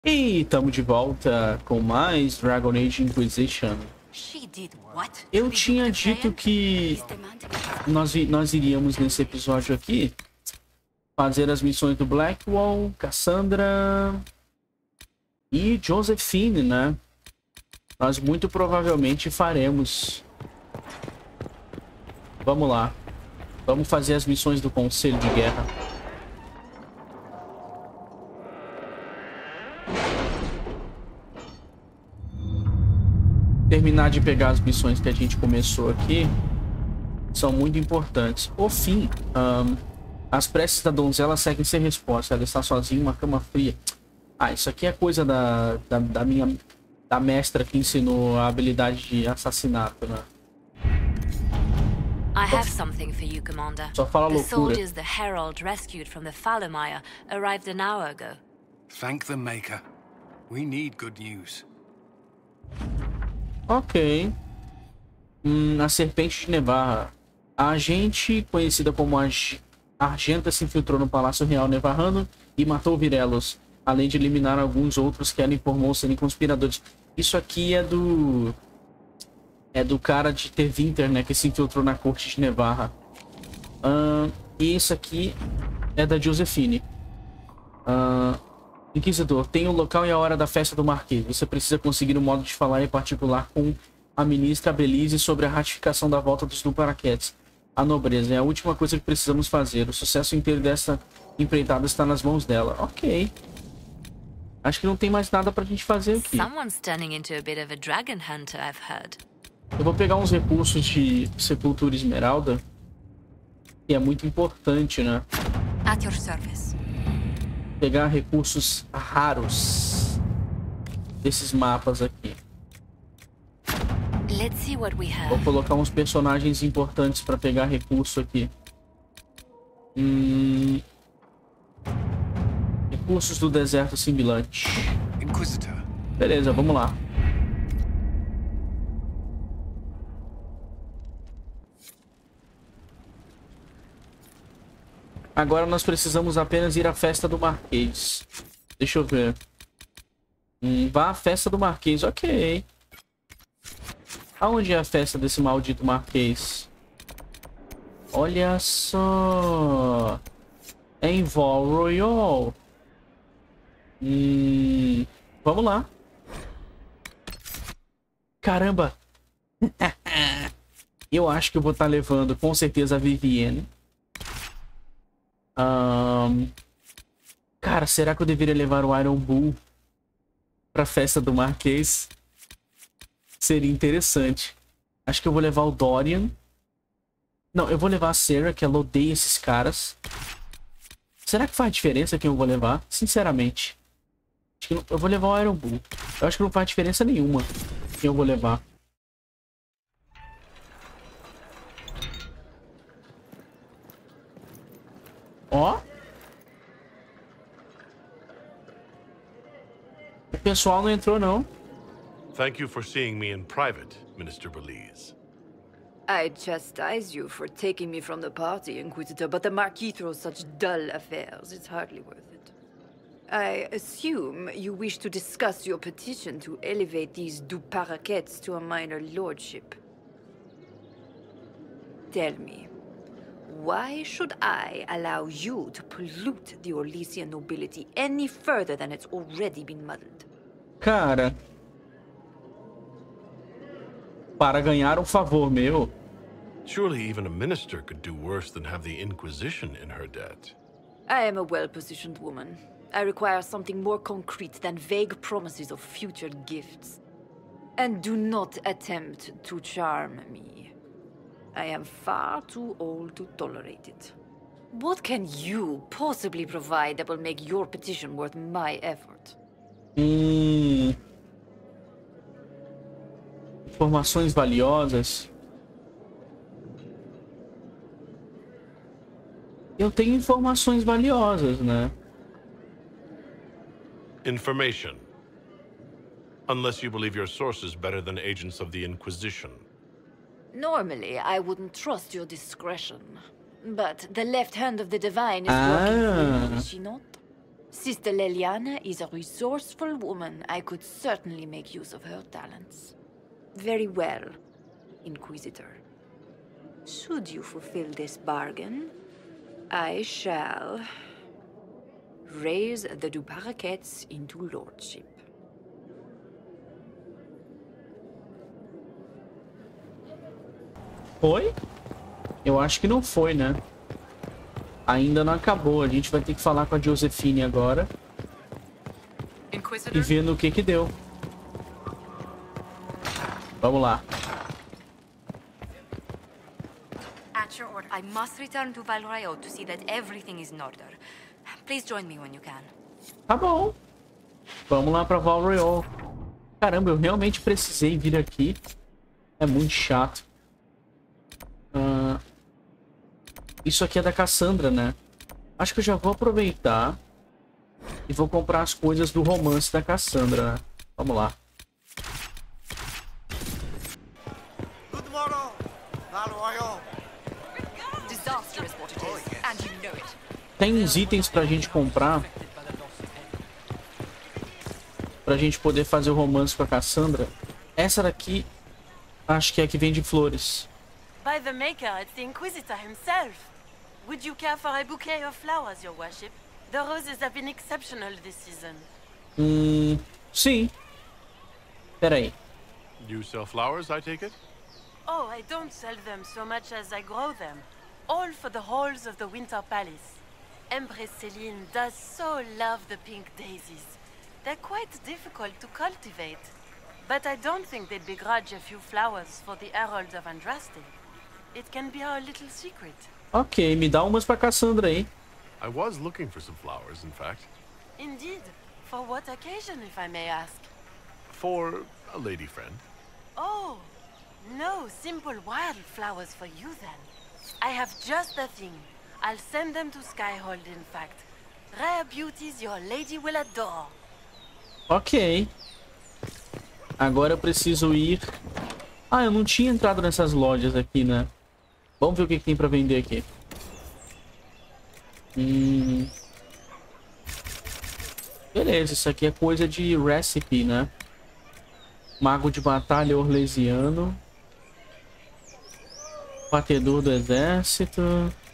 E estamos de volta com mais Dragon Age Inquisition. Eu tinha dito que nós iríamos nesse episódio aqui fazer as missões do Blackwall, Cassandra e Josephine, né? Nós muito provavelmente faremos. Vamos lá. Vamos fazer as missões do Conselho de Guerra. Terminar de pegar as missões que a gente começou aqui são muito importantes. O fim, as preces da donzela seguem sem resposta. Ela está sozinha em uma cama fria. Ah, isso aqui é coisa da mestra que ensinou a habilidade de assassinato, né? I have something for you, Commander. Só fala loucura. The soldiers the Herald rescued from the Fallermeyer arrived an hour ago. Thank the Maker. We need good news. Ok. A Serpente de Nevarra. A agente, conhecida como Argenta, se infiltrou no Palácio Real Nevarrano e matou Virelos, além de eliminar alguns outros que ela informou serem conspiradores. Isso aqui é do cara de Tevinter, né, que se infiltrou na corte de Nevarra. E isso aqui é da Josephine. Inquisidor, tem o local e a hora da festa do Marquês. Você precisa conseguir um modo de falar em particular com a ministra Belize sobre a ratificação da volta dos Duparaquetes. A nobreza é a última coisa que precisamos fazer. O sucesso inteiro dessa empreitada está nas mãos dela. Ok. Acho que não tem mais nada pra gente fazer aqui. Someone's turning into a bit of a dragon hunter, I've heard. Eu vou pegar uns recursos de Sepultura Esmeralda, que é muito importante, né? At your service. Pegar recursos raros desses mapas aqui. Let's see what we have. Vou colocar uns personagens importantes para pegar recurso aqui. Recursos do deserto simbilante. Inquisitor. Beleza, vamos lá. Agora nós precisamos apenas ir à festa do Marquês. Deixa eu ver. Vá à festa do Marquês, ok. Aonde é a festa desse maldito Marquês? Olha só. É em Val Royal. Vamos lá. Caramba. Eu acho que eu vou estar levando com certeza a Vivienne. Cara, será que eu deveria levar o Iron Bull pra festa do Marquês? Seria interessante. Acho que eu vou levar o Dorian. Não, eu vou levar a Sarah, que ela odeia esses caras. Será que faz diferença quem eu vou levar? Sinceramente. Acho que não, eu vou levar o Iron Bull. Eu acho que não faz diferença nenhuma quem eu vou levar. Ó. O pessoal não entrou, não. Thank you for seeing me in private, Minister Belize. I chastise you for taking me from the party, Inquisitor, but the Marquis throws such dull affairs. It's hardly worth it. I assume you wish to discuss your petition to elevate these Duparaquettes to a minor lordship. Tell me, why should I allow you to pollute the Orlesian nobility any further than it's already been muddled? Cara, para ganhar um favor meu. Surely even a minister could do worse than have the Inquisition in her debt. I am a well-positioned woman. I require something more concrete than vague promises of future gifts. And do not attempt to charm me. I am far too old to tolerate it. What can you possibly provide that will make your petition worth my effort? Informações valiosas. Eu tenho informações valiosas, né? Information. Unless you believe your sources better than agents of the Inquisition. Normally, I wouldn't trust your discretion. But the left hand of the divine is working for you, is she not? Sister Leliana is a resourceful woman. I could certainly make use of her talents. Very well, Inquisitor. Should you fulfill this bargain, I shall raise the Duparaquets into lordship. Foi? Eu acho que não foi, né? Ainda não acabou. A gente vai ter que falar com a Josephine agora. E ver no que deu. Vamos lá. At your order. I must return to Val Royeaux to see that everything is in order. Please join me when you can. Tá bom. Vamos lá pra Val Royeaux. Caramba, eu realmente precisei vir aqui. É muito chato. Isso aqui é da Cassandra, né? Acho que eu já vou aproveitar e vou comprar as coisas do romance da Cassandra, né? Vamos lá. Good morrow, Val Royeaux. Disaster is what it is, and you know it. Tem uns itens pra gente comprar pra gente poder fazer o romance com a Cassandra. Essa daqui acho que é a que vende flores. By the Maker, it's the Inquisitor himself. Would you care for a bouquet of flowers, your worship? The roses have been exceptional this season. Sim. Pera aí. You sell flowers, I take it? Oh, I don't sell them so much as I grow them. All for the halls of the Winter Palace. Empress Celine does so love the pink daisies. They're quite difficult to cultivate. But I don't think they'd begrudge a few flowers for the Herald of Andraste. It can be our little secret. Ok, me dá umas pra Cassandra aí. I was looking for some flowers, in fact. Indeed. For what occasion, if I may ask? For a lady friend. Oh, no simple wildflowers for you then. I have just the thing. I'll send them to Skyhold, in fact. Rare beauties your lady will adore. Ok. Agora eu preciso ir... Ah, eu não tinha entrado nessas lojas aqui, né? Vamos ver o que tem pra vender aqui. Beleza, isso aqui é coisa de recipe, né? Mago de batalha orlesiano. Batedor do exército.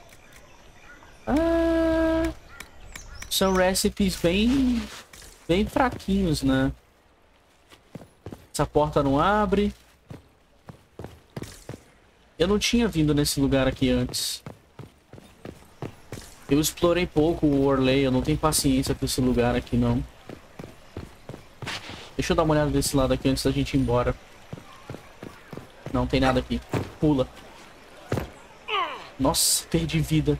São recipes bem fraquinhos, né? Essa porta não abre. Eu não tinha vindo nesse lugar aqui antes. Eu explorei pouco o Orlais, eu não tenho paciência pra esse lugar aqui, não. Deixa eu dar uma olhada desse lado aqui antes da gente ir embora. Não tem nada aqui. Pula. Nossa, perdi vida.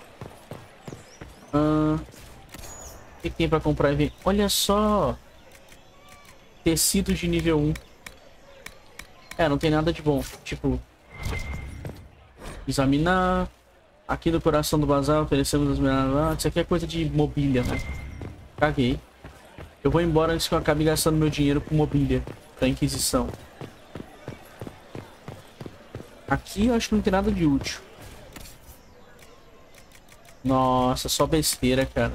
O que tem pra comprar e ver? Olha só. Tecido de nível 1. Não tem nada de bom. Tipo... Examinar. Aqui no coração do bazar oferecemos as melhores... Isso aqui é coisa de mobília, né? Caguei. Eu vou embora antes que eu acabe gastando meu dinheiro com mobília pra Inquisição. Aqui eu acho que não tem nada de útil. Nossa, só besteira, cara.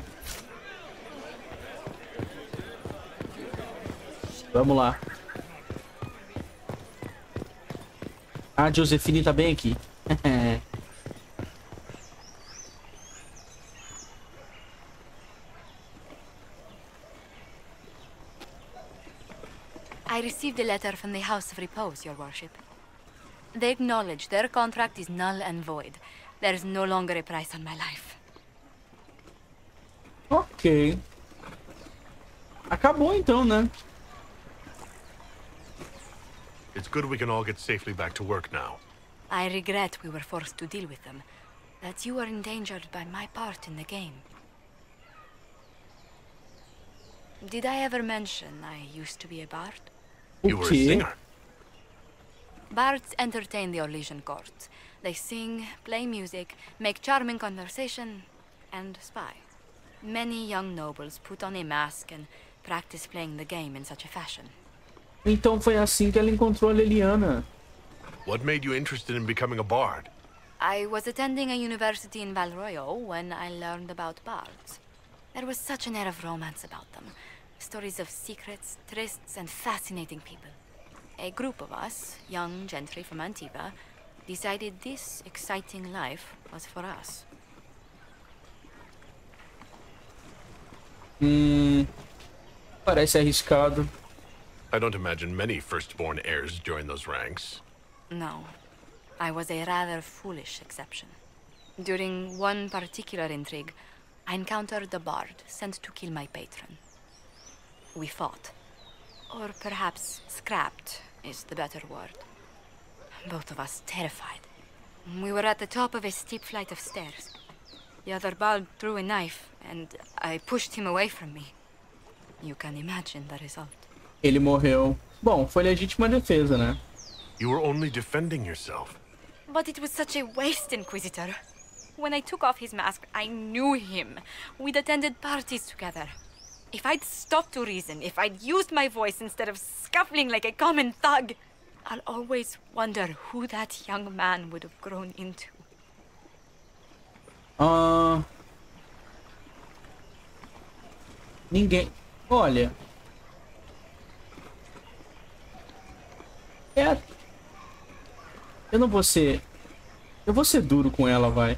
Vamos lá. A Josephine tá bem aqui. I received a letter from the House of Repose, Your Worship. They acknowledge their contract is null and void. There is no longer a price on my life. Ok. Acabou então, né? It's good we can all get safely back to work now. I regret we were forced to deal with them, that you were endangered by my part in the game. Did I ever mention I used to be a bard? You were a singer. Bards entertain the Orlesian court. They sing, play music, make charming conversation, and spy. Many young nobles put on a mask and practice playing the game in such a fashion. Então foi assim que ela encontrou a Leliana. What made you interested in becoming a bard? I was attending a university in Val Royeaux when I learned about bards. There was such an air of romance about them. Stories of secrets, trysts, and fascinating people. A group of us, young gentry from Antiva, decided this exciting life was for us. Parece arriscado. I don't imagine many firstborn heirs join those ranks. No, I was a rather foolish exception. During one particular intrigue, I encountered a bard sent to kill my patron. We fought. Or perhaps scrapped is the better word. Both of us terrified. We were at the top of a steep flight of stairs. The other bard drew a knife, and I pushed him away from me. You can imagine the result. Ele morreu. Bom, foi legítima defesa, né? You were only defending yourself. But it was such a waste, Inquisitor. When I took off his mask, I knew him. We'd attended parties together. If I'd stopped to reason, if I'd used my voice instead of scuffling like a common thug, I'll always wonder who that young man would have grown into. Ninguém... Olha... Eu não vou ser... Eu vou ser duro com ela, vai.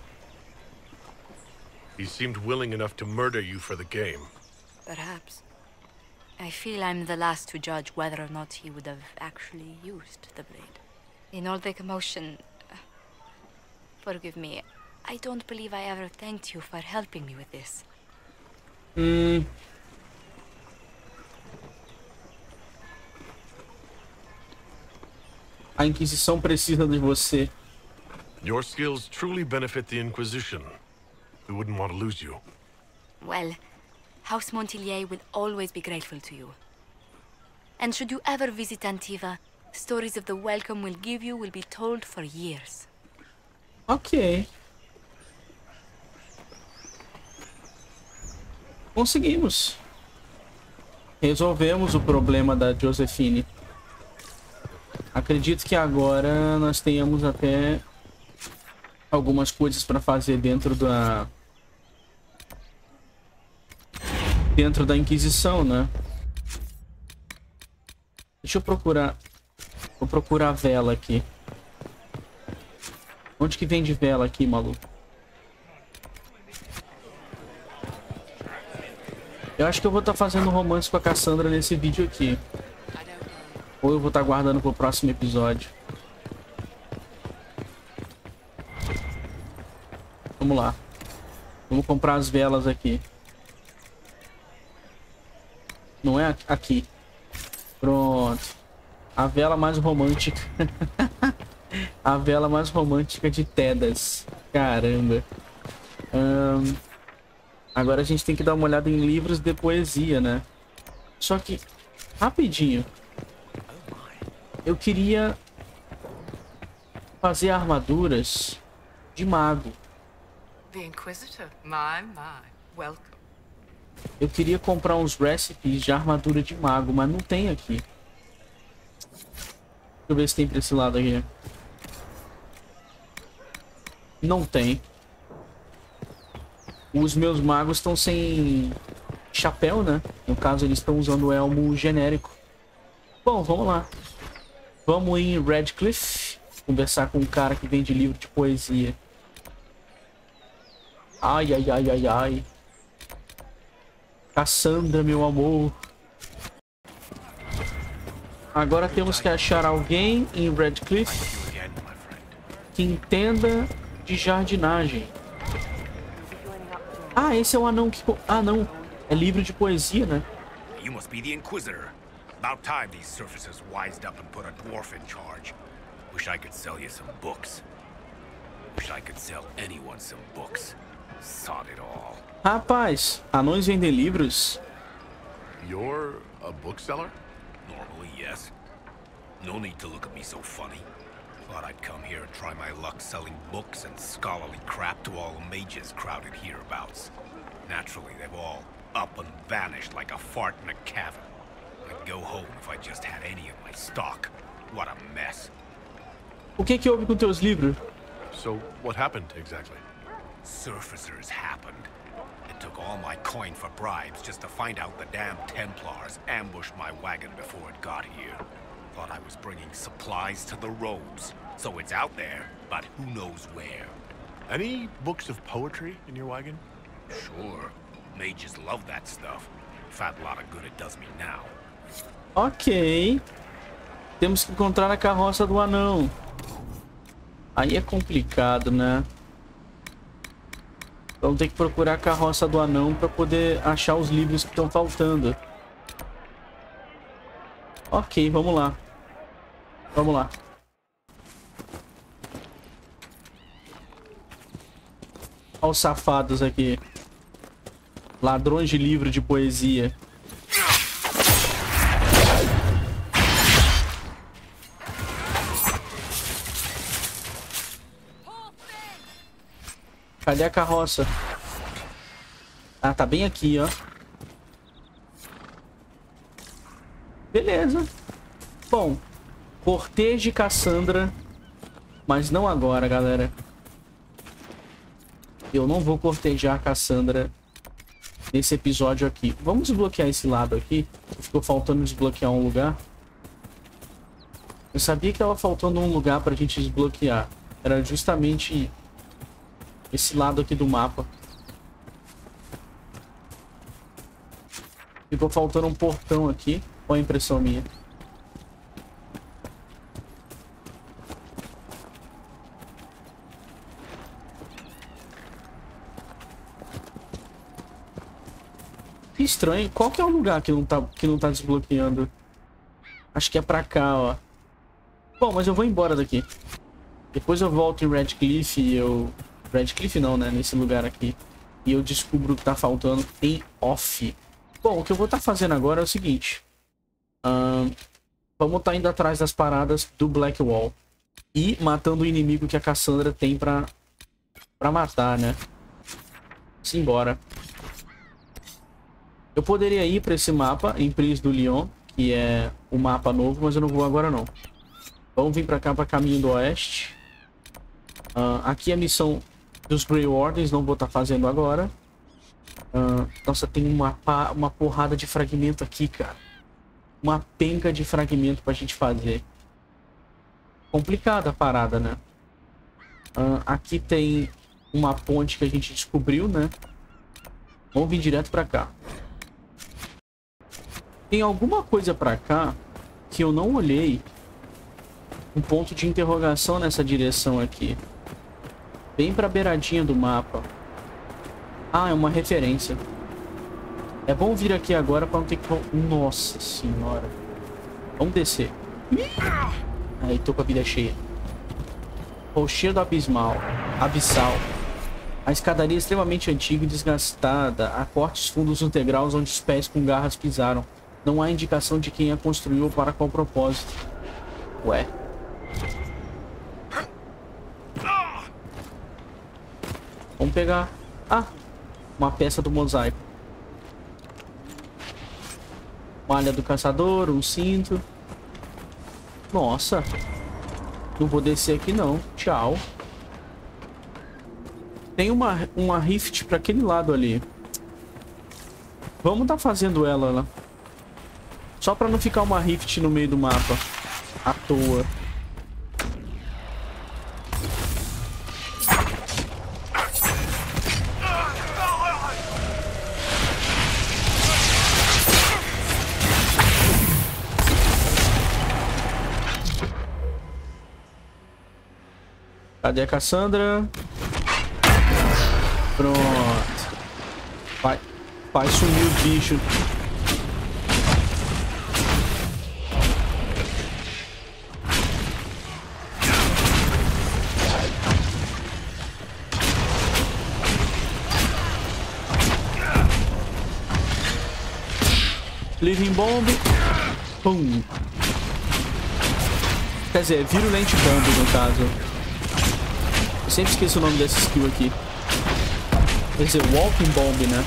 He seemed willing enough to murder you for the game. Perhaps. I feel I'm the last to judge whether or not he would have actually used the blade. In all the commotion... Forgive me, I don't believe I ever thanked you for helping me with this. A Inquisição precisa de você. Your skills truly benefit the Inquisition. We wouldn't want to lose you. Well, House Montilier will always be grateful to you. And should you ever visit Antiva, stories of the welcome we'll give you will be told for years. Ok. Conseguimos. Resolvemos o problema da Josephine. Acredito que agora nós tenhamos até algumas coisas para fazer dentro da Inquisição, né? Deixa eu procurar. Vou procurar a vela aqui. Onde que vende vela aqui, maluco? Eu acho que eu vou estar fazendo romance com a Cassandra nesse vídeo aqui. Ou eu vou estar guardando pro próximo episódio. Vamos lá. Vamos comprar as velas aqui. Não é aqui. Pronto. A vela mais romântica. A vela mais romântica de Tedas. Caramba. Agora a gente tem que dar uma olhada em livros de poesia, né? Só que, rapidinho. Eu queria fazer armaduras de mago. The Inquisitor, my. Welcome. Eu queria comprar uns recipes de armadura de mago, mas não tem aqui. Deixa eu ver se tem pra esse lado aqui. Não tem. Os meus magos estão sem chapéu, né? No caso, eles estão usando o elmo genérico. Bom, vamos lá. Vamos em Redcliffe conversar com um cara que vende livro de poesia. Ai, ai, ai, ai, ai. Cassandra, meu amor. Agora temos que achar alguém em Redcliffe que entenda de jardinagem. Ah, esse é o anão que... Ah, não. É livro de poesia, né? You must be the Inquisitor. About time these surfacers wised up and put a dwarf in charge. Wish I could sell you some books. Wish I could sell anyone some books. Sod it all. Rapaz, anões vendem livros? You're a bookseller? Normally, yes. No need to look at me so funny. Thought I'd come here and try my luck selling books and scholarly crap to all the mages crowded hereabouts. Naturally, they've all up and vanished like a fart in a cavern. I'd go home if I just had any of my stock. What a mess. O que houve com teus livros? So, what happened exactly? Surfacers happened. It took took all my coin for bribes just to find out the damn Templars ambushed my wagon before it got here. Thought I was bringing supplies to the robes. So it's out there, but who knows where. Any books of poetry in your wagon? Sure. Mages love that stuff. Fat lot of good it does me now. Ok. Temos que encontrar a carroça do anão. Aí é complicado, né? Então tem que procurar a carroça do anão para poder achar os livros que estão faltando. Ok, vamos lá. Vamos lá. Olha os safados aqui. Ladrões de livro de poesia. Cadê a carroça? Ah, tá bem aqui, ó. Beleza. Bom, cortejo Cassandra. Mas não agora, galera. Eu não vou cortejar a Cassandra nesse episódio aqui. Vamos desbloquear esse lado aqui. Ficou faltando desbloquear um lugar. Eu sabia que tava faltando um lugar pra gente desbloquear. Era justamente esse lado aqui do mapa. Ficou faltando um portão aqui. Qual a impressão minha? Que estranho. Qual que é o lugar que não tá desbloqueando? Acho que é pra cá, ó. Bom, mas eu vou embora daqui. Depois eu volto em Redcliffe e eu... Redcliffe não, né? Nesse lugar aqui. E eu descubro o que tá faltando em off. Bom, o que eu vou estar fazendo agora é o seguinte. Vamos estar indo atrás das paradas do Blackwall. E matando o inimigo que a Cassandra tem pra matar, né? Simbora. Eu poderia ir pra esse mapa, em Pris do Lyon, que é o mapa novo, mas eu não vou agora não. Vamos vir pra cá, pra Caminho do Oeste. Aqui é a missão dos Grey Wardens, não vou estar fazendo agora. Nossa, tem uma porrada de fragmento aqui, cara. Uma penca de fragmento pra gente fazer. Complicada a parada, né? Aqui tem uma ponte que a gente descobriu, né? Vamos vir direto pra cá. Tem alguma coisa pra cá que eu não olhei. Um ponto de interrogação nessa direção aqui. Bem pra beiradinha do mapa. Ah, é uma referência. É bom vir aqui agora pra não ter que... Nossa senhora. Vamos descer. Aí, tô com a vida cheia. Rochedo abissal. A escadaria é extremamente antiga e desgastada. Há cortes fundos nos degraus onde os pés com garras pisaram. Não há indicação de quem a construiu ou para qual propósito. Ué. Vamos pegar... Ah! Uma peça do mosaico. Malha do caçador, um cinto. Nossa. Não vou descer aqui não. Tchau. Tem uma rift pra aquele lado ali. Vamos tá fazendo ela lá. Só pra não ficar uma rift no meio do mapa. À toa. Cadê a Cassandra? Pronto. Vai sumir o bicho. Living Bomb. Pum. Quer dizer, Virulent Bomb no caso. Eu sempre esqueço o nome dessa skill aqui. Quer dizer, Walking Bomb, né?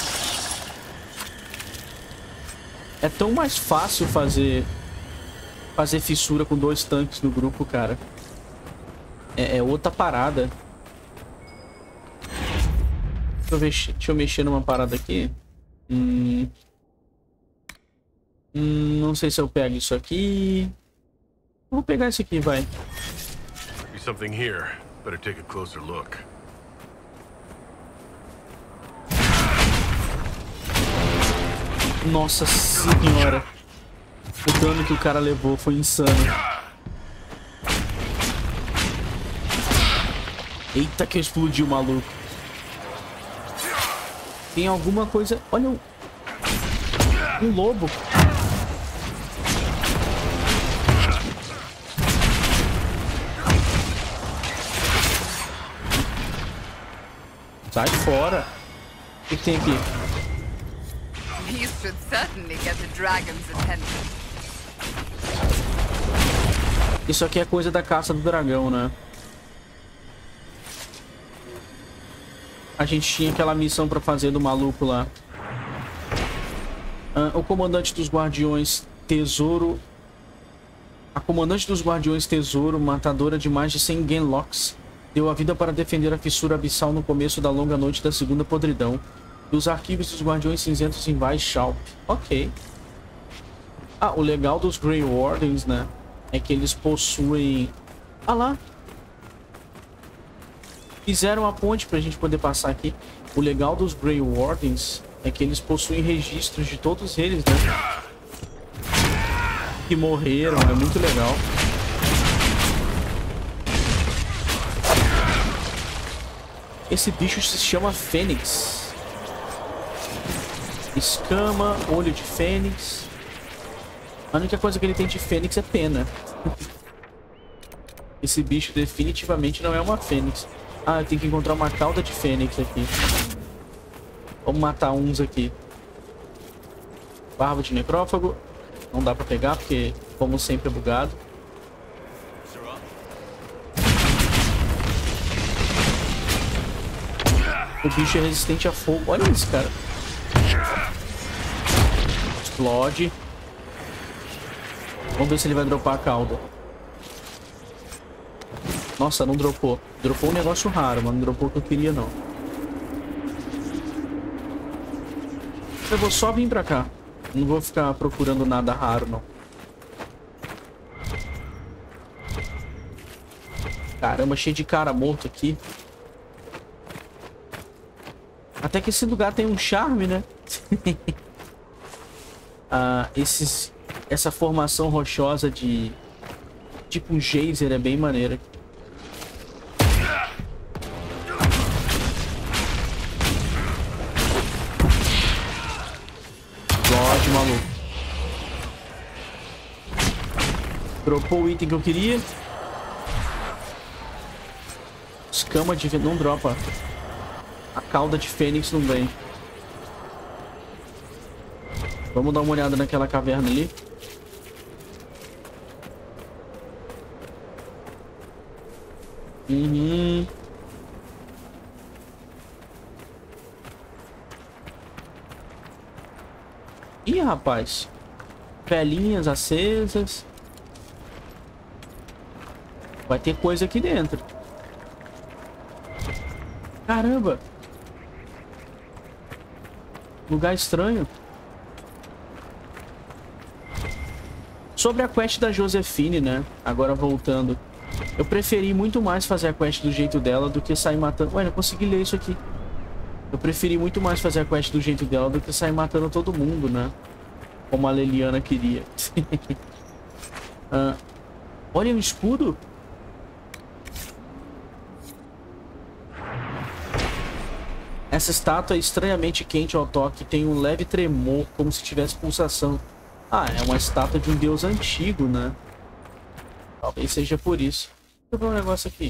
É tão mais fácil fazer fazer fissura com 2 tanques no grupo, cara. É outra parada. Deixa eu mexer numa parada aqui. Não sei se eu pego isso aqui. Vou pegar isso aqui, vai. There's something here. Better take a closer look. Nossa senhora. O dano que o cara levou foi insano. Eita, que explodiu o maluco. Tem alguma coisa... Olha um lobo. Sai fora. O que tem aqui? These should certainly get the dragon's attention. Isso aqui é coisa da caça do dragão, né? A gente tinha aquela missão pra fazer do maluco lá. O comandante dos guardiões Tesouro... A comandante dos guardiões Tesouro, matadora de mais de 100 Genlocks, deu a vida para defender a fissura abissal no começo da longa noite da segunda podridão. Dos arquivos dos guardiões cinzentos em Weishaupt. Ok. Ah, o legal dos Grey Wardens, né? É que eles possuem... Ah lá! Fizeram a ponte pra gente poder passar aqui. O legal dos Grey Wardens é que eles possuem registros de todos eles, né? Que morreram, é muito legal. Esse bicho se chama Fênix. Escama, olho de Fênix. A única coisa que ele tem de Fênix é pena. Esse bicho definitivamente não é uma Fênix. Ah, eu tenho que encontrar uma cauda de Fênix aqui. Vamos matar uns aqui. Barba de necrófago. Não dá pra pegar porque, como sempre, é bugado. O bicho é resistente a fogo. Olha isso, cara. Explode. Vamos ver se ele vai dropar a cauda. Nossa, não dropou. Dropou um negócio raro, mas não dropou o que eu queria, não. Eu vou só vir pra cá. Não vou ficar procurando nada raro, não. Caramba, cheio de cara morto aqui. Até que esse lugar tem um charme, né? Essa formação rochosa de... tipo um geyser é bem maneira. Explode, maluco. Dropou o item que eu queria. Escama de... não dropa. A cauda de Fênix não vem. Vamos dar uma olhada naquela caverna ali. Ih, rapaz. Velinhas acesas. Vai ter coisa aqui dentro. Caramba. Lugar estranho. Sobre a quest da Josephine, né? Agora voltando. Eu preferi muito mais fazer a quest do jeito dela do que sair matando... Ué, não consegui ler isso aqui. Eu preferi muito mais fazer a quest do jeito dela do que sair matando todo mundo, né? Como a Leliana queria. Olha o escudo. Essa estátua é estranhamente quente ao toque. Tem um leve tremor, como se tivesse pulsação. Ah, é uma estátua de um deus antigo, né? Talvez seja por isso. Deixa eu ver um negócio aqui.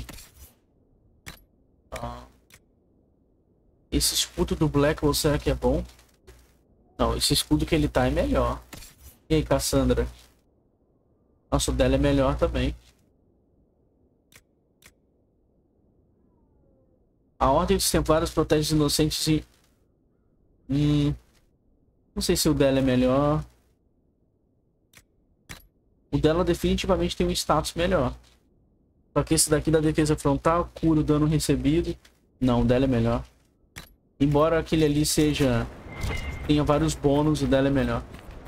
Esse escudo do Blackwell, será que é bom? Não, esse escudo que ele tá é melhor. E aí, Cassandra? Nossa, o dela é melhor também. A Ordem dos Templários protege os inocentes e... não sei se o dela é melhor. O dela definitivamente tem um status melhor. Só que esse daqui da defesa frontal, cura o dano recebido. Não, o dela é melhor. Embora aquele ali tenha vários bônus, o dela é melhor.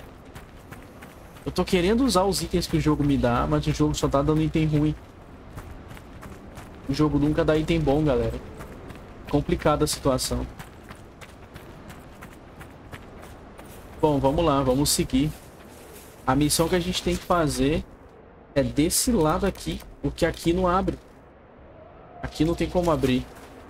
Eu tô querendo usar os itens que o jogo me dá, mas o jogo só tá dando item ruim. O jogo nunca dá item bom, galera. Complicada a situação. Bom, vamos lá, vamos seguir. A missão que a gente tem que fazer é desse lado aqui, porque aqui não abre. Aqui não tem como abrir.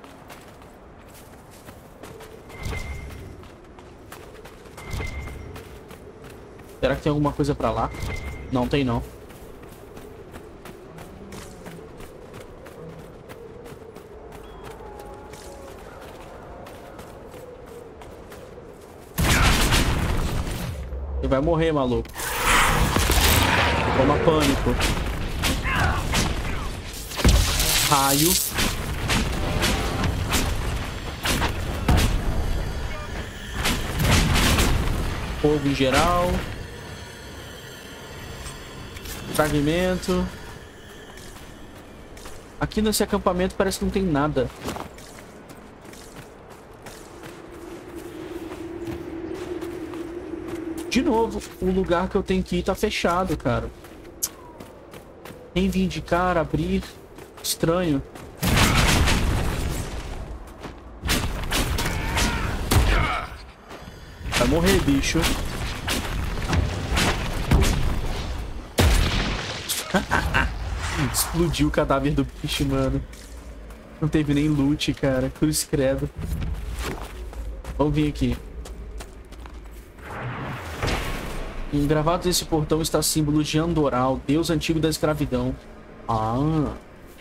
Será que tem alguma coisa pra lá? Não tem, não. Você vai morrer, maluco. Toma pânico. Raio. Fogo em geral. Fragmento. Aqui nesse acampamento parece que não tem nada. De novo, o lugar que eu tenho que ir tá fechado, cara. Reivindicar, abrir. Estranho. Vai morrer, bicho. Explodiu o cadáver do bicho, mano. Não teve nem loot, cara. Cruz credo. Vamos vir aqui. Engravado nesse portão está símbolo de Andoral, deus antigo da escravidão. Ah,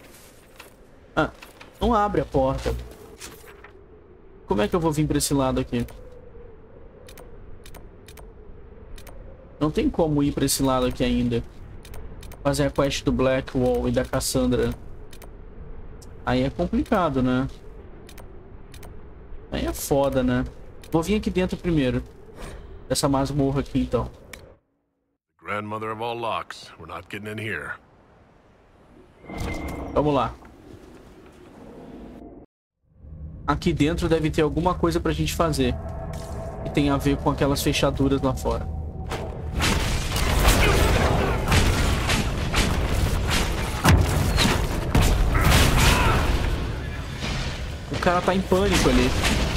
não abre a porta. Como é que eu vou vir pra esse lado aqui? Não tem como ir pra esse lado aqui ainda. Fazer a quest do Blackwall e da Cassandra. Aí é complicado, né? Aí é foda, né? Vou vir aqui dentro primeiro. Dessa masmorra aqui, então. Grandmother of all locks. We're not getting in here. Vamos lá. Aqui dentro deve ter alguma coisa pra gente fazer. Que tem a ver com aquelas fechaduras lá fora. O cara tá em pânico ali.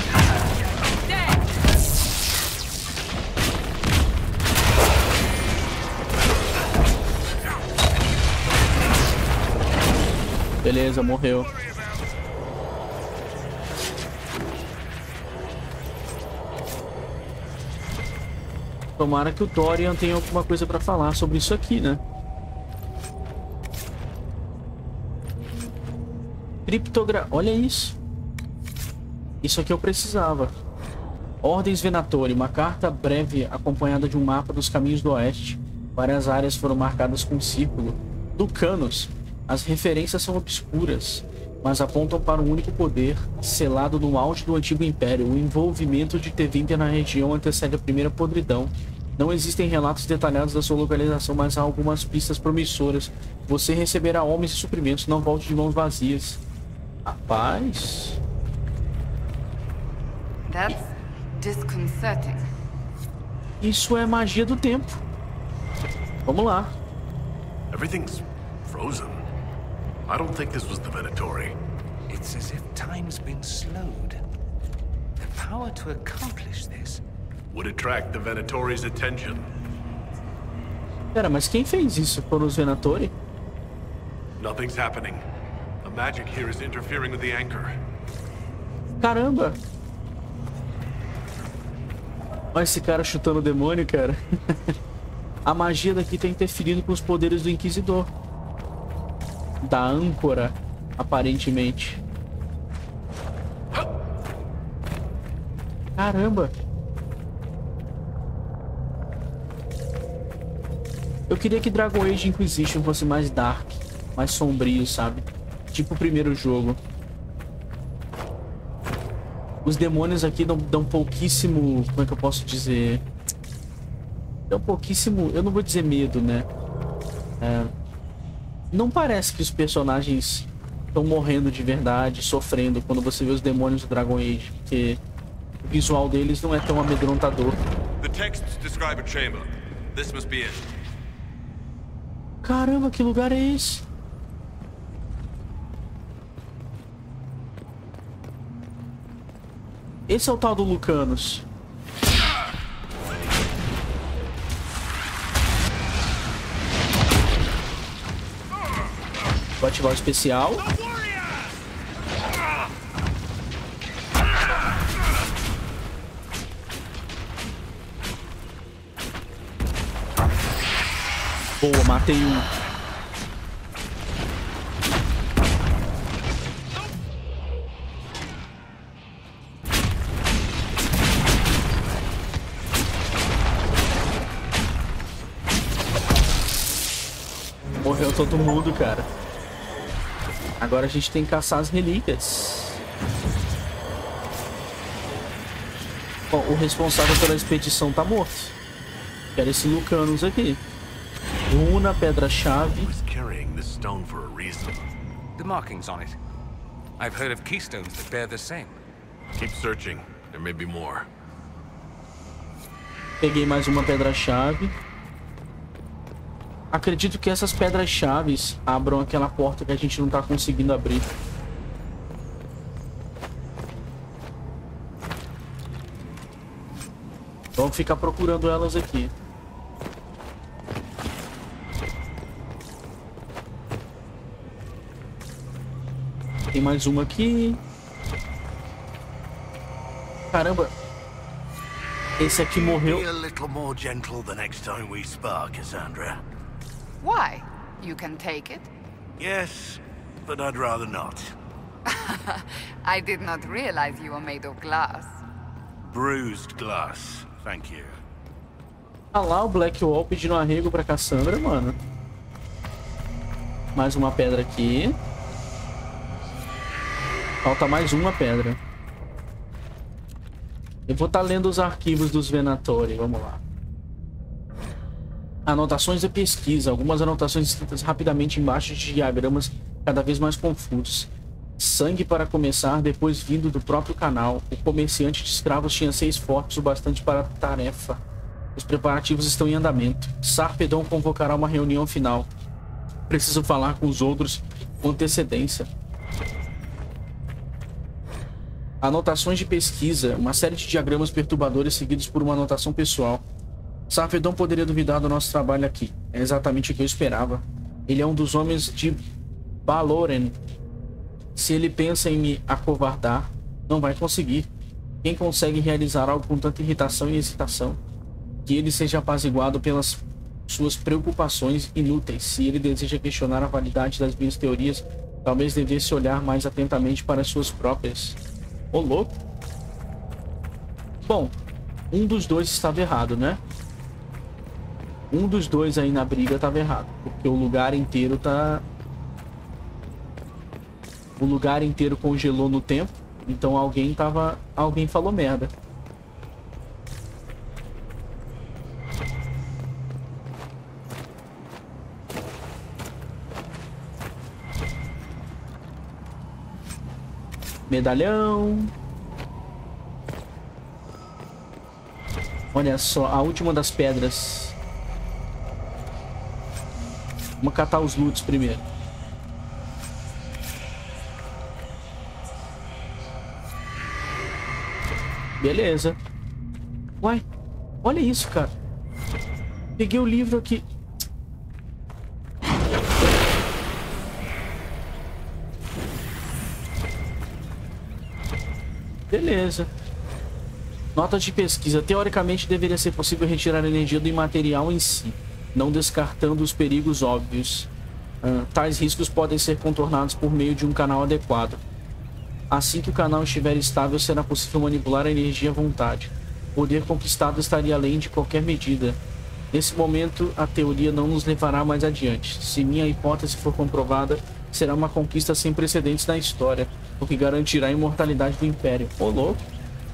Beleza, morreu. Tomara que o Dorian tenha alguma coisa pra falar sobre isso aqui, né? Olha isso. Isso aqui eu precisava. Ordens Venatori, uma carta breve acompanhada de um mapa dos caminhos do oeste. Várias áreas foram marcadas com um círculo. Lucanos. As referências são obscuras, mas apontam para um único poder, selado no auge do antigo império. O envolvimento de Tevinter na região antecede a primeira podridão. Não existem relatos detalhados da sua localização, mas há algumas pistas promissoras. Você receberá homens e suprimentos, não volte de mãos vazias. Rapaz... That's disconcerting. Isso é magia do tempo. Vamos lá. Everything's frozen. I don't think this was the Venatori. It's as if time's been slowed. The power to accomplish this would attract the Venatori's attention. Pera, mas quem fez isso? Foram os Venatori? Nothing's happening. The magic here is interfering with the anchor. Caramba! Olha esse cara chutando o demônio, cara. A magia daqui tá interferindo com os poderes do Inquisidor. Da âncora, aparentemente. Caramba! Eu queria que Dragon Age Inquisition fosse mais dark, mais sombrio, sabe? Tipo o primeiro jogo. Os demônios aqui dão pouquíssimo... Como é que eu posso dizer? Dão pouquíssimo... Eu não vou dizer medo, né? Não parece que os personagens estão morrendo de verdade, sofrendo quando você vê os demônios do Dragon Age, porque o visual deles não é tão amedrontador. The texts describe a chamber. This must be it. Caramba, que lugar é esse? Esse é o tal do Lucanus. Vou ativar o especial. Boa, matei um. Morreu todo mundo, cara. Agora a gente tem que caçar as relíquias. Bom, o responsável pela expedição tá morto. Quero esse Lucanus aqui. Runa, pedra-chave. The markings on it. I've heard of keystones that bear the same. Keep searching. There may be more. Peguei mais uma pedra-chave. Acredito que essas pedras-chaves abram aquela porta que a gente não tá conseguindo abrir. Vamos ficar procurando elas aqui. Tem mais uma aqui. Caramba. Esse aqui morreu. Be a little more gentle the next time we spar, Cassandra. Why? You can take it? Yes, but I'd rather not. I did not realize you were made of glass. Bruised glass, thank you. Ah lá, o Blackwall pedindo arrego pra Cassandra, mano. Mais uma pedra aqui. Falta mais uma pedra. Eu vou estar lendo os arquivos dos Venatori, vamos lá. Anotações da pesquisa. Algumas anotações escritas rapidamente embaixo de diagramas cada vez mais confusos. Sangue para começar, depois vindo do próprio canal. O comerciante de escravos tinha 6 fortes o bastante para a tarefa. Os preparativos estão em andamento. Sarpedon convocará uma reunião final. Preciso falar com os outros com antecedência. Anotações de pesquisa. Uma série de diagramas perturbadores seguidos por uma anotação pessoal. Sarpedon poderia duvidar do nosso trabalho aqui. É exatamente o que eu esperava. Ele é um dos homens de Baloren. Se ele pensa em me acovardar, não vai conseguir. Quem consegue realizar algo com tanta irritação e excitação? Que ele seja apaziguado pelas suas preocupações inúteis. Se ele deseja questionar a validade das minhas teorias, talvez devesse olhar mais atentamente para as suas próprias. Ô, louco. Bom, um dos dois estava errado, né? Um dos dois aí na briga estava errado. Porque o lugar inteiro tá... O lugar inteiro congelou no tempo. Então alguém tava... Alguém falou merda. Medalhão. Olha só, a última das pedras. Vamos catar os loots primeiro. Beleza. Uai, olha isso, cara. Peguei o livro aqui. Beleza. Nota de pesquisa. Teoricamente deveria ser possível retirar a energia do imaterial em si, não descartando os perigos óbvios. Tais riscos podem ser contornados por meio de um canal adequado. Assim que o canal estiver estável, será possível manipular a energia à vontade. O poder conquistado estaria além de qualquer medida. Nesse momento, a teoria não nos levará mais adiante. Se minha hipótese for comprovada, será uma conquista sem precedentes na história, o que garantirá a imortalidade do Império. Ô, louco.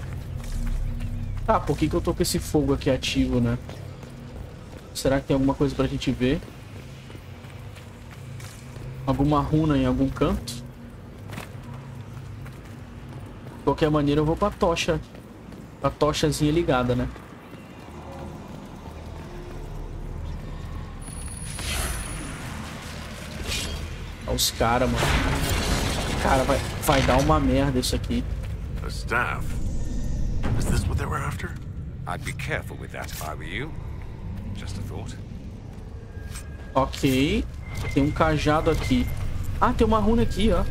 Tá, por que eu tô com esse fogo aqui ativo, né? Será que tem alguma coisa pra gente ver? alguma runa em algum canto. De qualquer maneira eu vou pra tocha. A tochazinha ligada, né? Olha os caras, mano. Cara, vai dar uma merda isso aqui. A staff. Is this what they were after? I'd be careful with that if I were you. Just a thought. Ok. Tem um cajado aqui. Ah, tem uma runa aqui, ó.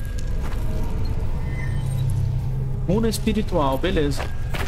Runa espiritual, beleza.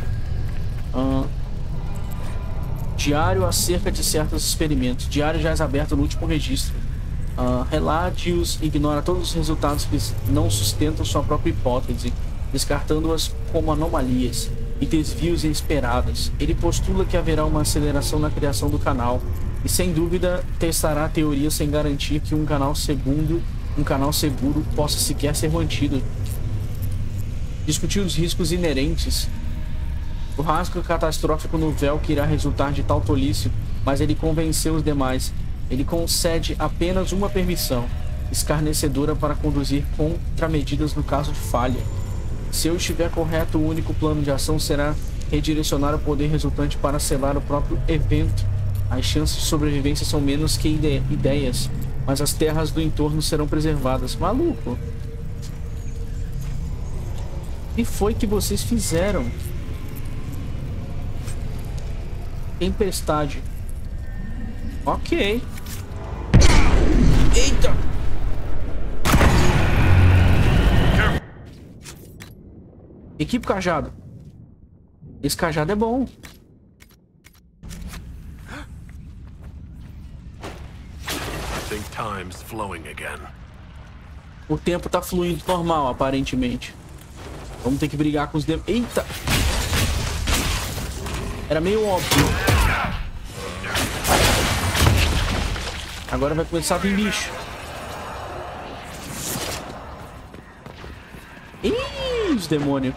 Diário acerca de certos experimentos. Diário já é aberto no último registro. Relate-os, ignora todos os resultados que não sustentam sua própria hipótese, descartando-as como anomalias e desvios inesperados. Ele postula que haverá uma aceleração na criação do canal e, sem dúvida, testará a teoria sem garantir que um canal seguro possa sequer ser mantido. Discutir os riscos inerentes. O rasgo catastrófico no véu que irá resultar de tal tolice, mas ele convenceu os demais. Ele concede apenas uma permissão, escarnecedora, para conduzir contramedidas no caso de falha. Se eu estiver correto, o único plano de ação será redirecionar o poder resultante para selar o próprio evento. As chances de sobrevivência são menos que ideias, mas as terras do entorno serão preservadas. Maluco! O que foi que vocês fizeram? Tempestade. Ok. Eita! Equipe cajado. Esse cajado é bom. O tempo tá fluindo normal, aparentemente. Vamos ter que brigar com os demônios. Eita! Era meio óbvio. Agora vai começar a vir bicho. Ih, os demônios.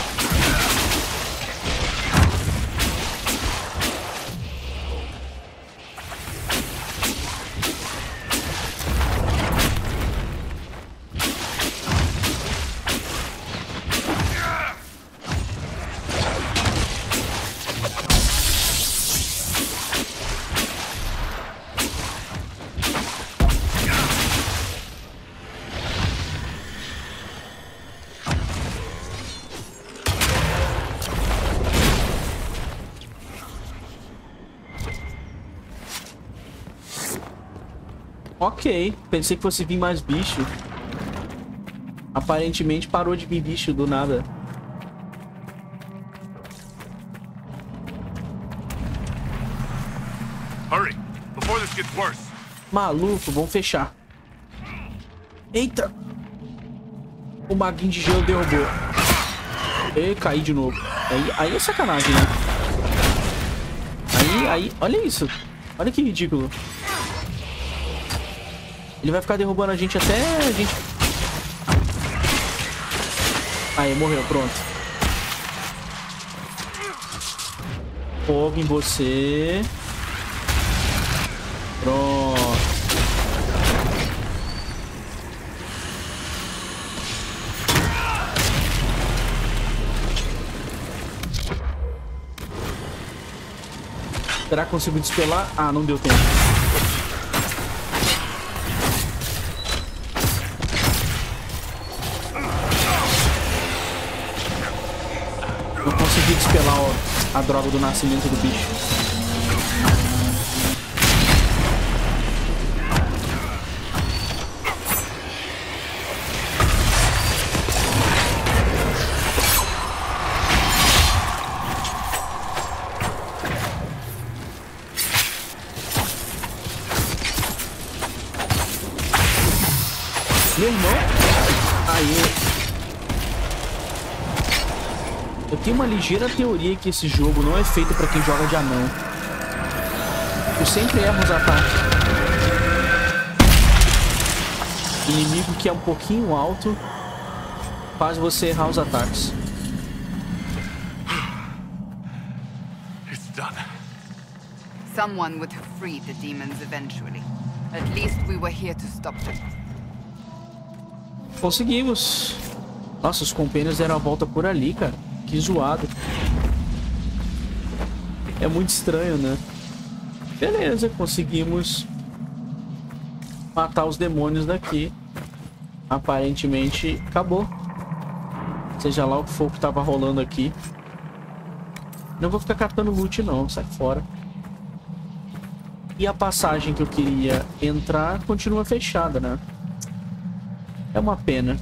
Ok, pensei que fosse vir mais bicho. Aparentemente parou de vir bicho do nada. Hurry, before this gets worse. Maluco, vamos fechar. Eita! O maguinho de gelo derrubou. E caí de novo. Aí é sacanagem, né? Aí, olha isso. Olha que ridículo. Ele vai ficar derrubando a gente até a gente... Aí, morreu, pronto. Fogo em você. Pronto. Será que consigo despelar? Ah, não deu tempo. Não consegui despelar a droga do nascimento do bicho. Meu irmão? Aí. Eu tenho uma ligeira teoria que esse jogo não é feito pra quem joga de anão. Eu sempre erro os ataques. Inimigo que é um pouquinho alto faz você errar os ataques. It's done. Someone would have freed the demons eventually. At least we were here to stop them. Conseguimos. Nossa, os companheiros deram a volta por ali, cara. Que zoado. É muito estranho, né? Beleza, conseguimos matar os demônios daqui. Aparentemente, acabou. Seja lá o que for que tava rolando aqui. Não vou ficar catando loot, não. Sai fora. E a passagem que eu queria entrar continua fechada, né? É uma pena.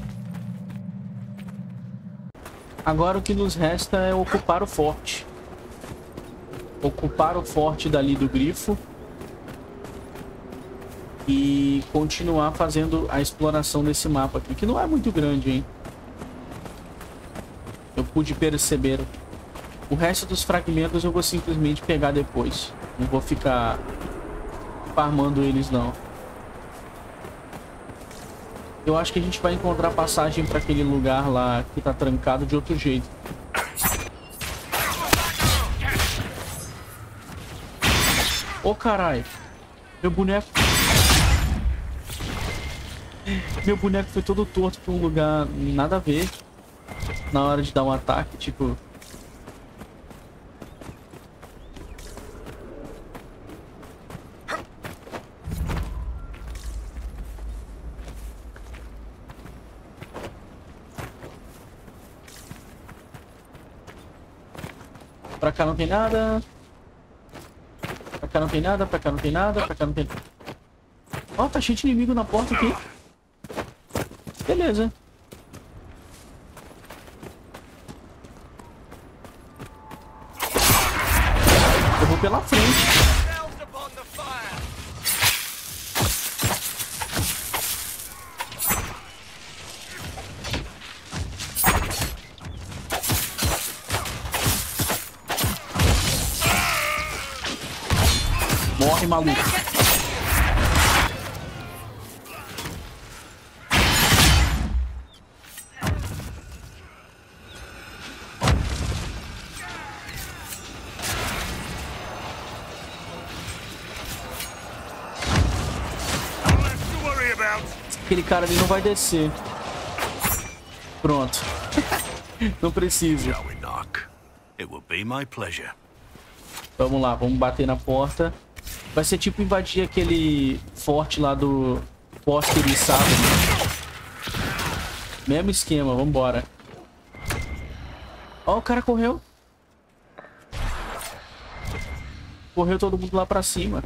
Agora o que nos resta é ocupar o forte. Ocupar o forte dali do grifo. E continuar fazendo a exploração desse mapa aqui, que não é muito grande, hein? Eu pude perceber. O resto dos fragmentos eu vou simplesmente pegar depois. Não vou ficar farmando eles, não. Eu acho que a gente vai encontrar passagem para aquele lugar lá que tá trancado de outro jeito. Ô, caralho. Meu boneco... Meu boneco foi todo torto pra um lugar nada a ver. Na hora de dar um ataque, tipo... Pra cá não tem nada. Pra cá não tem nada, pra cá não tem nada, pra cá não tem nada. Ó, tá cheio de inimigo na porta aqui. Beleza. Eu vou pela frente. Morre, maluco. Aquele cara ali não vai descer. Pronto. Não precisa. Vamos lá, vamos bater na porta. Vai ser tipo invadir aquele forte lá do bosque eriçado. Mesmo esquema, vambora. Ó, o cara correu. Correu todo mundo lá pra cima.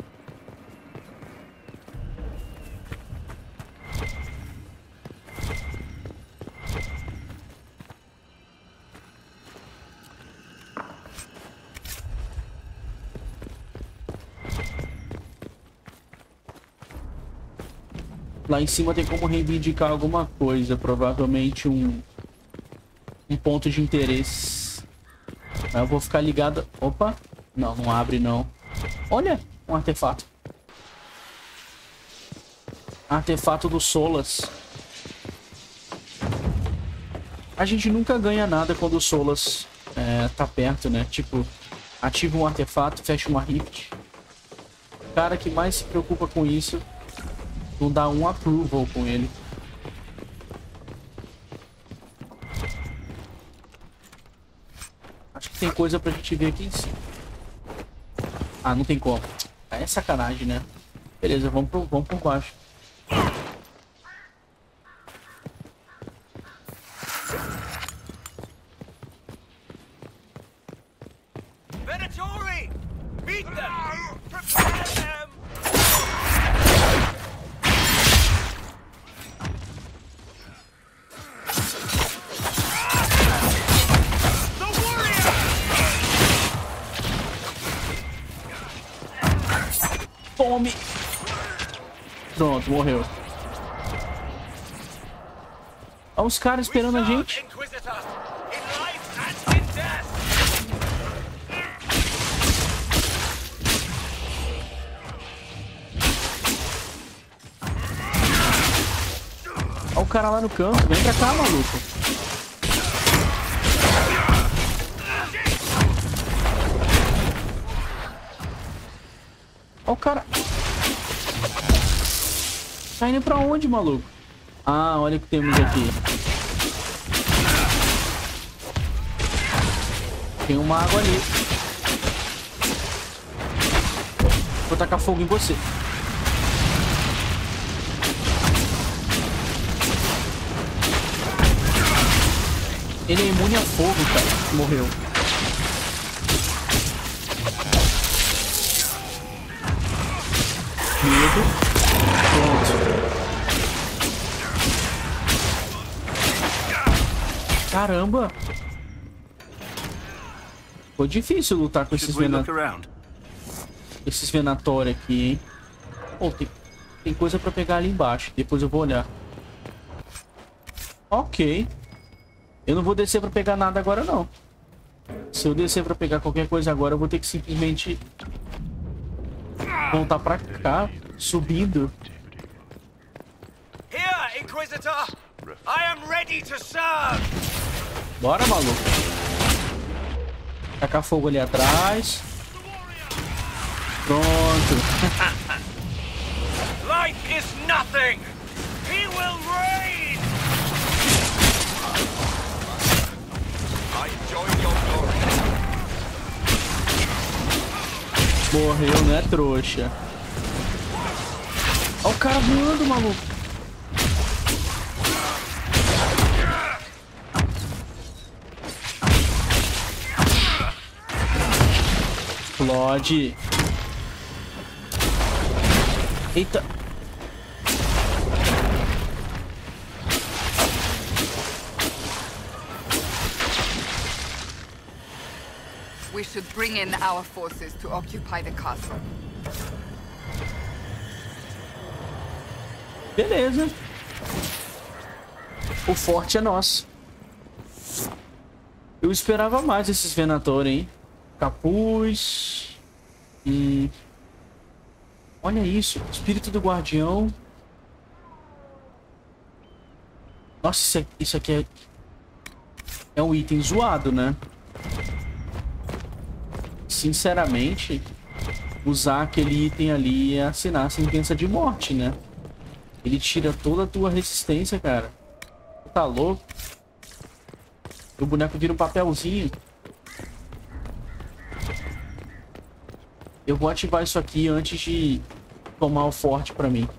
Lá em cima tem como reivindicar alguma coisa. Provavelmente um ponto de interesse. Aí eu vou ficar ligado... Opa! Não, não abre não. Olha! Um artefato. Artefato do Solas. A gente nunca ganha nada quando o Solas tá perto, né? Tipo, ativa um artefato, fecha uma rift. O cara que mais se preocupa com isso... Não dá um approval com ele. Acho que tem coisa pra gente ver aqui em cima. Ah, não tem como. É sacanagem, né? Beleza, vamos por baixo. Venatori! Beat them! Prepare them! Tome! Pronto, morreu. Olha os caras esperando a gente. Olha o cara lá no canto. Vem pra cá, maluco. Olha o cara. Tá indo pra onde, maluco? Ah, olha o que temos aqui. Tem uma água ali. Vou tacar fogo em você. Ele é imune a fogo, cara. Morreu. Medo. Pronto. Caramba. Foi difícil lutar com esses venatórios aqui, hein? Oh, tem coisa pra pegar ali embaixo. Depois eu vou olhar. Ok. Eu não vou descer pra pegar nada agora, não. Se eu descer pra pegar qualquer coisa agora, eu vou ter que simplesmente voltar pra cá, subindo. Here, Inquisitor! I am ready to serve! Bora, maluco. Tacar fogo ali atrás. Pronto. Life is nothing! He will reign! I join your glory. Morreu, né, trouxa? Olha o cara voando, maluco. Explode. Eita. We should bring in our forces to occupy the castle. Beleza. O forte é nosso. Eu esperava mais esses Venator, hein? Capuz. Olha isso. Espírito do Guardião. Nossa, isso aqui é um item zoado, né? Sinceramente, usar aquele item ali é assinar a sentença de morte, né? Ele tira toda a tua resistência, cara. Tá louco? O boneco vira um papelzinho. Eu vou ativar isso aqui antes de tomar o forte pra mim.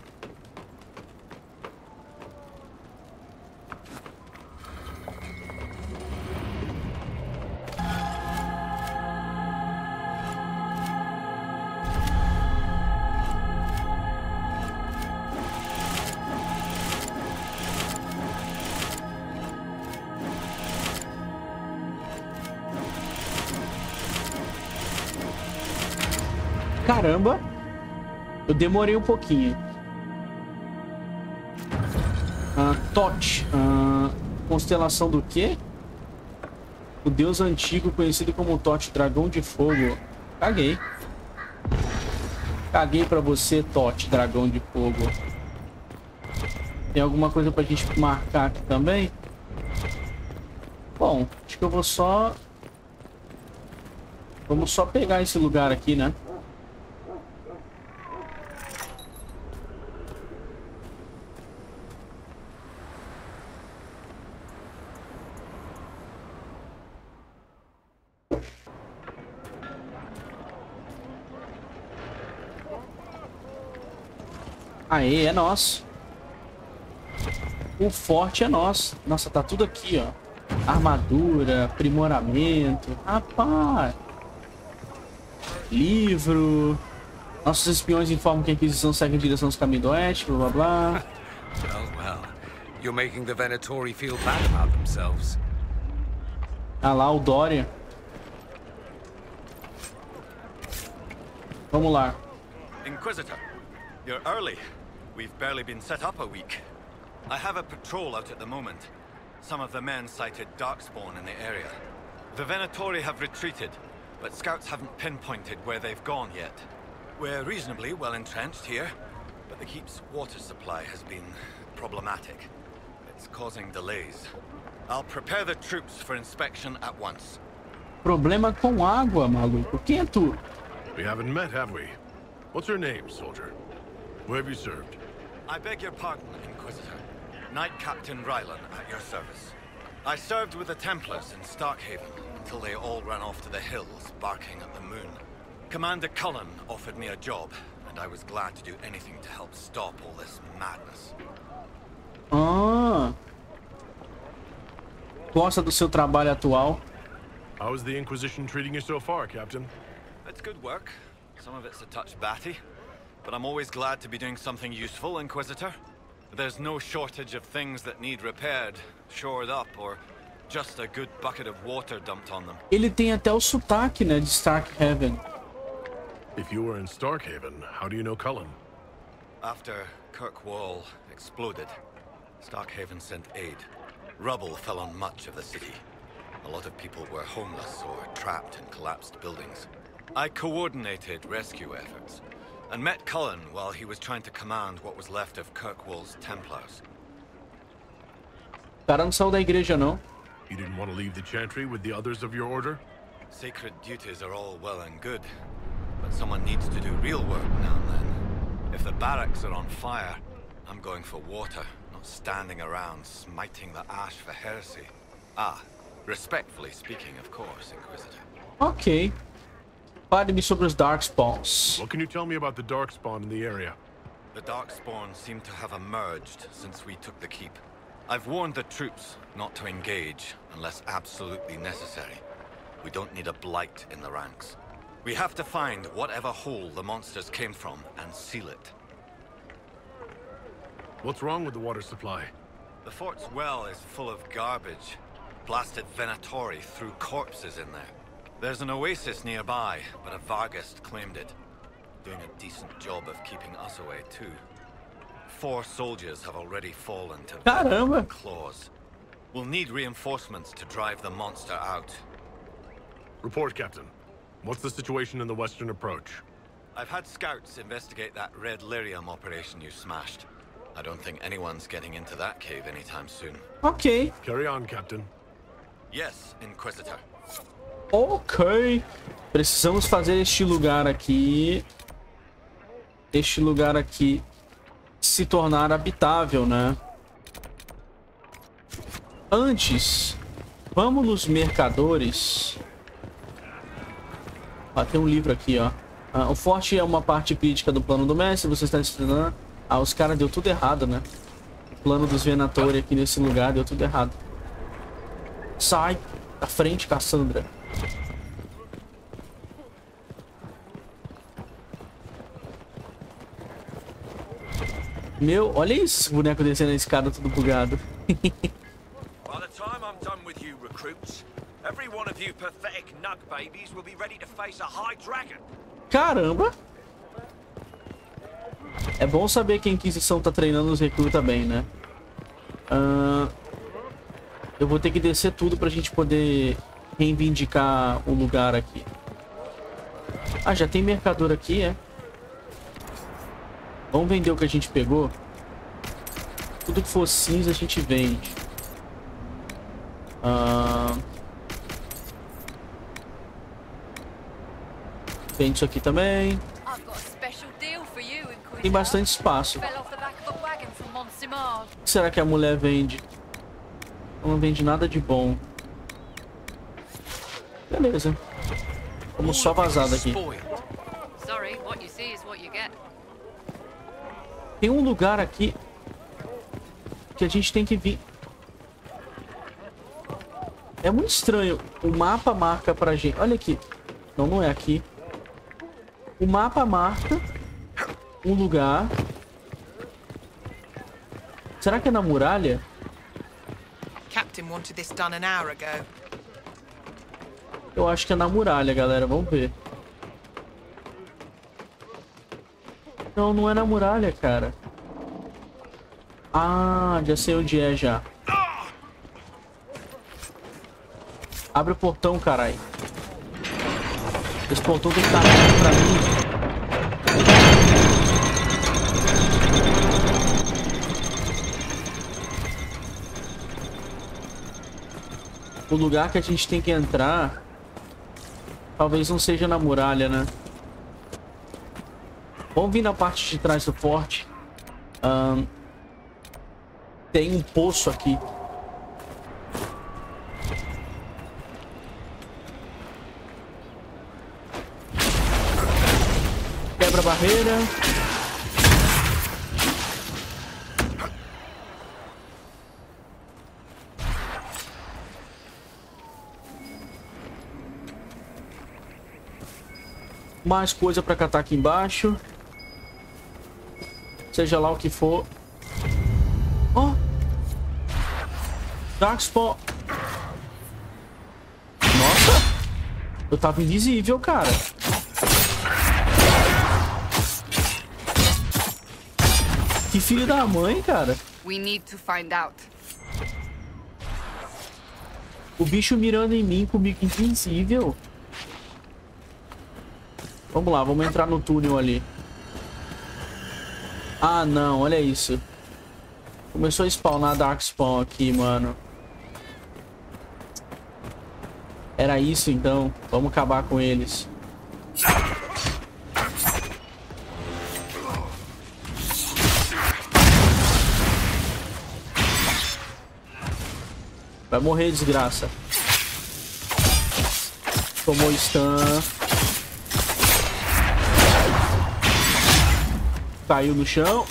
Caramba, eu demorei um pouquinho. Tote. Constelação do quê? O deus antigo conhecido como Tote, dragão de fogo. Caguei. Caguei pra você, Tote, dragão de fogo. Tem alguma coisa pra gente marcar aqui também? Bom, acho que eu vou só... Vamos só pegar esse lugar aqui, né? Aê, é nosso. O forte é nosso. Nossa, tá tudo aqui, ó. Armadura, aprimoramento. Rapaz. Livro. Nossos espiões informam que a Inquisição segue em direção aos caminhos do oeste, blá blá blá. Well. You're making the Venatori feel bad about themselves. Ah lá, o Dória. Vamos lá. Inquisitor, you're early. We've barely been set up a week. I have a patrol out at the moment. Some of the men sighted Darkspawn in the area. The Venatori have retreated, but scouts haven't pinpointed where they've gone yet. We're reasonably well entrenched here, but the keep's water supply has been problematic. It's causing delays. I'll prepare the troops for inspection at once. Problema com água, maluco. Quem é tu? We haven't met, have we? What's your name, soldier? Where have you served? I beg your pardon, Inquisitor. Knight Captain Rylan at your service. I served with the Templars in Starkhaven until they all ran off to the hills, barking at the moon. Commander Cullen offered me a job, and I was glad to do anything to help stop all this madness. Ah. Gosta do seu trabalho atual? How is the Inquisition treating you so far, Captain? It's good work. Some of it's a touch batty, but I'm always glad to be doing something useful, Inquisitor. There's no shortage of things that need repaired, shored up, or just a good bucket of water dumped on them. Ele tem até o sotaque, né, de Starkhaven. If you were in Starkhaven, how do you know Cullen? After Kirkwall exploded, Starkhaven sent aid. Rubble fell on much of the city. A lot of people were homeless or trapped in collapsed buildings. I coordinated rescue efforts, and met Cullen while he was trying to command what was left of Kirkwall's Templars. O cara não saiu da igreja, não. You didn't want to leave the Chantry with the others of your order? Sacred duties are all well and good, but someone needs to do real work now and then. If the barracks are on fire, I'm going for water, not standing around smiting the ash for heresy. Ah, respectfully speaking, of course, Inquisitor. Ok. Fale-me sobre os Darkspawns. What can you tell me about the Darkspawn in the area? The Darkspawn seem to have emerged since we took the keep. I've warned the troops not to engage unless absolutely necessary. We don't need a blight in the ranks. We have to find whatever hole the monsters came from and seal it. What's wrong with the water supply? The fort's well is full of garbage. Blasted Venatori threw corpses in there. There's an oasis nearby, but a Varghest claimed it. Doing a decent job of keeping us away, too. 4 soldiers have already fallen to Caramba. claws. We'll need reinforcements to drive the monster out. Report, Captain. What's the situation in the western approach? I've had scouts investigate that Red Lyrium operation you smashed. I don't think anyone's getting into that cave anytime soon. Ok. Carry on, Captain. Yes, Inquisitor. Ok. Precisamos fazer este lugar aqui se tornar habitável, né? Antes, vamos nos mercadores. Ah, tem um livro aqui, ó. O forte é uma parte crítica do plano do mestre. Você está estudando. Ah, os caras deu tudo errado, né? O plano dos Venatori aqui nesse lugar deu tudo errado. Sai da frente, Cassandra. Meu, olha isso, esse boneco descendo a escada tudo bugado. By the time I'm done with you recruits, every one of you pathetic nug babies will be ready to face a high dragon. Caramba! É bom saber que a Inquisição tá treinando os recrutas bem, né? Eu vou ter que descer tudo pra gente poder reivindicar o lugar aqui. Ah, já tem mercador aqui, é? Vamos vender o que a gente pegou. Tudo que for cinza a gente vende. Vende isso aqui também. Tem bastante espaço. O que será que a mulher vende? Não vende nada de bom. Beleza. Vamos só vazar daqui. Tem um lugar aqui que a gente tem que vir. É muito estranho. O mapa marca pra gente. Olha aqui. Não, não é aqui. O mapa marca um lugar. Será que é na muralha? Captain wanted this done an hour ago. Eu acho que é na muralha, galera. Vamos ver. Não, não é na muralha, cara. Ah, já sei onde é já. Abre o portão, caralho. Esse portão tem que estar aberto pra mim. O lugar que a gente tem que entrar talvez não seja na muralha, né? Vamos vir na parte de trás do forte. Tem um poço aqui. Quebra a barreira. Mais coisa pra catar aqui embaixo. Seja lá o que for. Ó. Oh. Darkspawn. Nossa. Eu tava invisível, cara. Que filho da mãe, cara. We need to find out. O bicho mirando em mim comigo invisível. Vamos lá, vamos entrar no túnel ali. Ah, não, olha isso. Começou a spawnar Darkspawn aqui, mano. Era isso, então. Vamos acabar com eles. Vai morrer, desgraça. Tomou stun. Caiu no chão.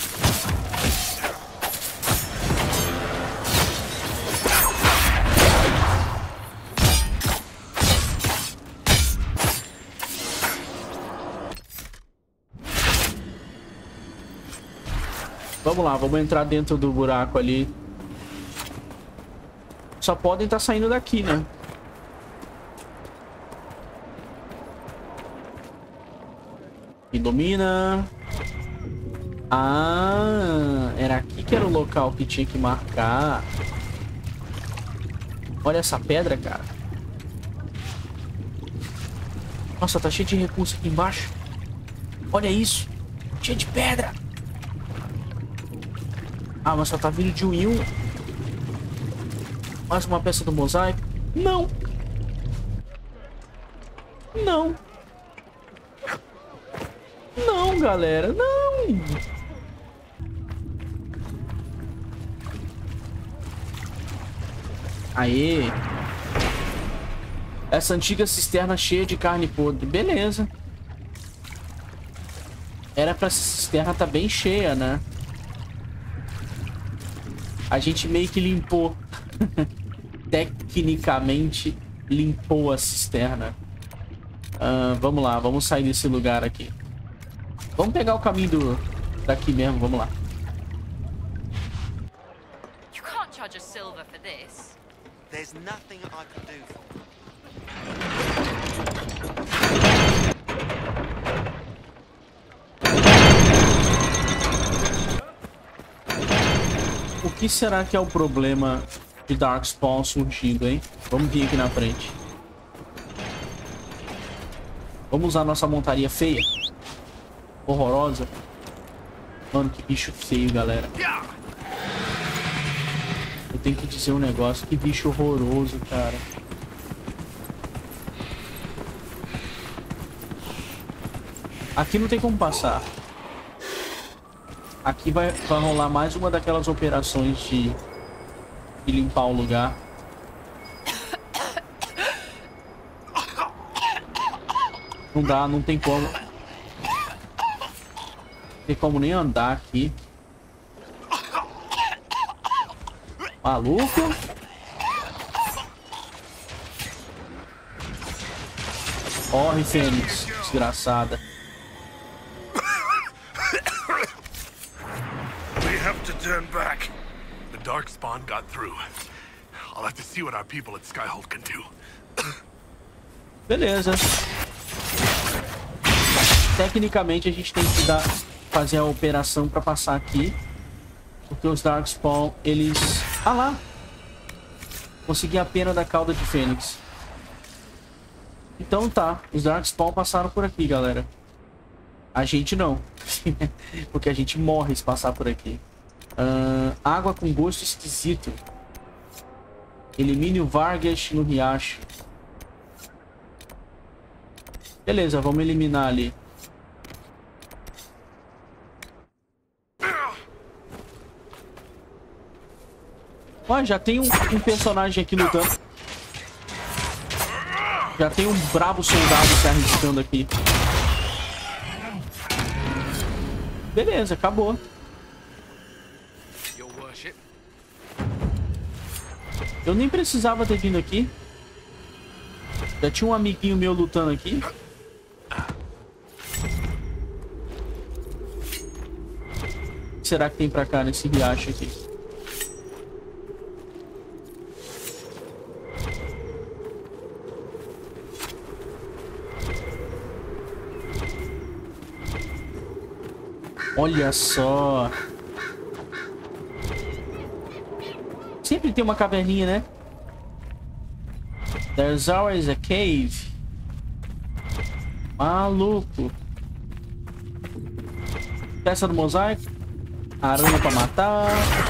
Vamos lá, vamos entrar dentro do buraco ali. Só podem estar saindo daqui, né? E domina. Ah, era aqui que era o local que tinha que marcar. Olha essa pedra, cara. Nossa, tá cheio de recurso aqui embaixo. Olha isso. Cheio de pedra. Ah, mas só tá vindo de um em um. Mais uma peça do mosaico. Não. Não. Não, galera. Não. Aê. Essa antiga cisterna cheia de carne podre. Beleza. Era pra essa cisterna estar bem cheia, né? A gente meio que limpou. Tecnicamente limpou a cisterna. Vamos lá, vamos sair desse lugar aqui. Vamos pegar o caminho daqui mesmo, vamos lá. You can't charge a silver for this. There's nothing I can do for you. O que será que é o problema de Darkspawn surgindo, hein? Vamos vir aqui na frente. Vamos usar nossa montaria feia. Horrorosa. Mano, que bicho feio, galera. Eu tenho que dizer um negócio. Que bicho horroroso, cara. Aqui não tem como passar. Aqui vai rolar mais uma daquelas operações de limpar o lugar. Não dá, não tem como. Não tem como nem andar aqui. Maluco. Corre, Fênix, desgraçada. Turn back. The Darkspawn got through. I'll have to see what our people at Skyhold can do. Beleza. Tecnicamente a gente tem que fazer a operação para passar aqui, porque os Darkspawn, eles... Ah lá! Consegui a pena da cauda de Fênix. Então tá, os Darkspawn passaram por aqui, galera. A gente não. Porque a gente morre se passar por aqui. Água com gosto esquisito. Elimine o Vargas no riacho. Beleza, vamos eliminar ali. Ó, já tem um personagem aqui lutando. Já tem um brabo soldado se arriscando aqui. Beleza, acabou. Eu nem precisava ter vindo aqui. Já tinha um amiguinho meu lutando aqui. O que será que tem pra cá nesse riacho aqui? Olha só. Sempre tem uma caverninha, né? There's always a cave. Maluco. Peça do mosaico. Aranha pra matar.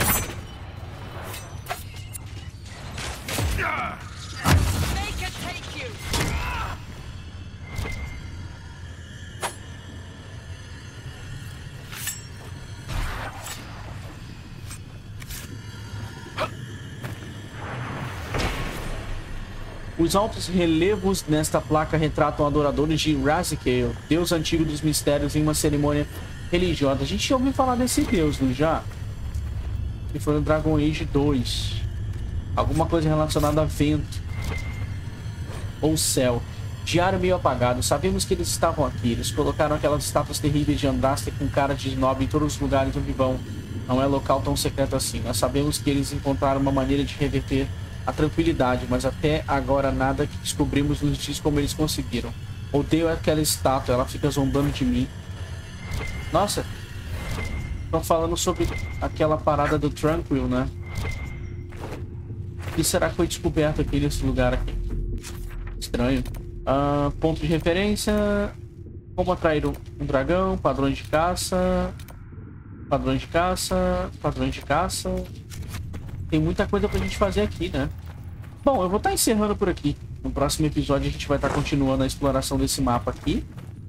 Os altos relevos nesta placa retratam adoradores de Razikale, deus antigo dos mistérios, em uma cerimônia religiosa. A gente já ouviu falar desse deus, não já? Que foi no Dragon Age 2. Alguma coisa relacionada a vento. Ou céu. Diário meio apagado. Sabemos que eles estavam aqui. Eles colocaram aquelas estátuas terríveis de Andraste com cara de snob em todos os lugares onde vão. Não é local tão secreto assim. Nós sabemos que eles encontraram uma maneira de reverter a tranquilidade, mas até agora nada que descobrimos nos diz como eles conseguiram. Odeio aquela estátua, ela fica zombando de mim. Nossa, estão falando sobre aquela parada do Tranquil, né? O que será que foi descoberto aqui nesse lugar aqui? Estranho. Ponto de referência. Como atrair um dragão, padrões de caça. Padrões de caça. Padrões de caça. Tem muita coisa pra gente fazer aqui, né? Bom, eu vou estar encerrando por aqui. No próximo episódio a gente vai estar continuando a exploração desse mapa aqui.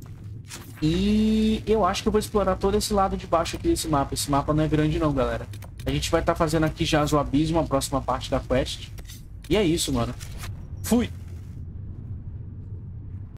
E eu acho que eu vou explorar todo esse lado de baixo aqui desse mapa. Esse mapa não é grande não, galera. A gente vai estar fazendo aqui Jaz o Abismo, a próxima parte da quest. E é isso, mano. Fui!